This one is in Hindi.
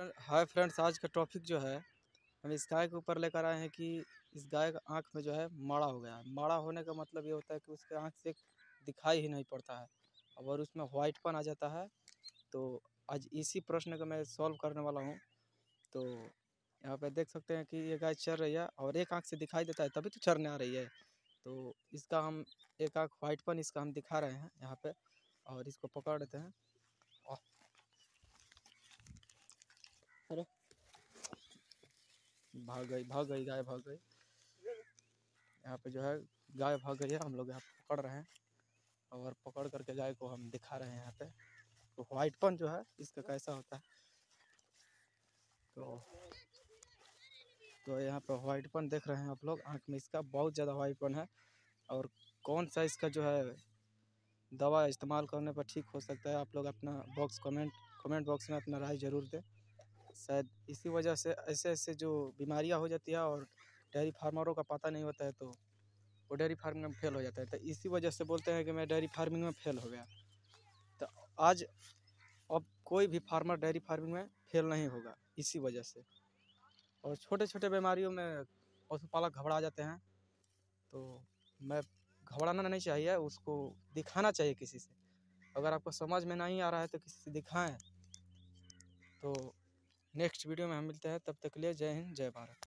हाय फ्रेंड्स, आज का टॉपिक जो है हम इस गाय के ऊपर लेकर आए हैं कि इस गाय का आँख में जो है माड़ा हो गया है। माड़ा होने का मतलब ये होता है कि उसके आँख से दिखाई ही नहीं पड़ता है और उसमें वाइटपन आ जाता है। तो आज इसी प्रश्न को मैं सॉल्व करने वाला हूँ। तो यहाँ पे देख सकते हैं कि ये गाय चर रही है और एक आँख से दिखाई देता है तभी तो चरने आ रही है। तो इसका हम एक आँख वाइटपन इसका हम दिखा रहे हैं यहाँ पे, और इसको पकड़ लेते हैं। अरे भाग गई गाय भाग गई। यहाँ पे जो है गाय भाग गई है, हम लोग यहाँ पे पकड़ रहे हैं और पकड़ करके गाय को हम दिखा रहे हैं यहाँ पे। तो वाइटपन जो है इसका कैसा होता है, तो यहाँ पे वाइटपन देख रहे हैं आप लोग। आँख में इसका बहुत ज़्यादा वाइटपन है और कौन सा इसका जो है दवा इस्तेमाल करने पर ठीक हो सकता है, आप लोग अपना कमेंट बॉक्स में अपना राय ज़रूर दें। शायद इसी वजह से ऐसे जो बीमारियाँ हो जाती है और डेयरी फार्मरों का पता नहीं होता है, तो वो डेयरी फार्मिंग में फेल हो जाता है। तो इसी वजह से बोलते हैं कि मैं डेयरी फार्मिंग में फेल हो गया। तो आज अब कोई भी फार्मर डेयरी फार्मिंग में फेल नहीं होगा इसी वजह से। और छोटे छोटे बीमारियों में पशुपालक घबरा जाते हैं, तो मैं घबराना नहीं चाहिए, उसको दिखाना चाहिए किसी से। अगर आपको समझ में नहीं आ रहा है तो किसी से दिखाएं। तो नेक्स्ट वीडियो में हम मिलते हैं, तब तक के लिए जय हिंद जय भारत।